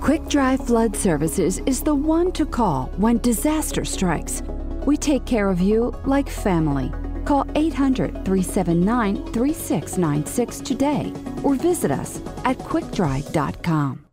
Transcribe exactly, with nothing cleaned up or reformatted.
Quick Dry Flood Services is the one to call when disaster strikes. We take care of you like family. Call eight hundred, three seven nine, three six nine six today or visit us at quick dry dot com.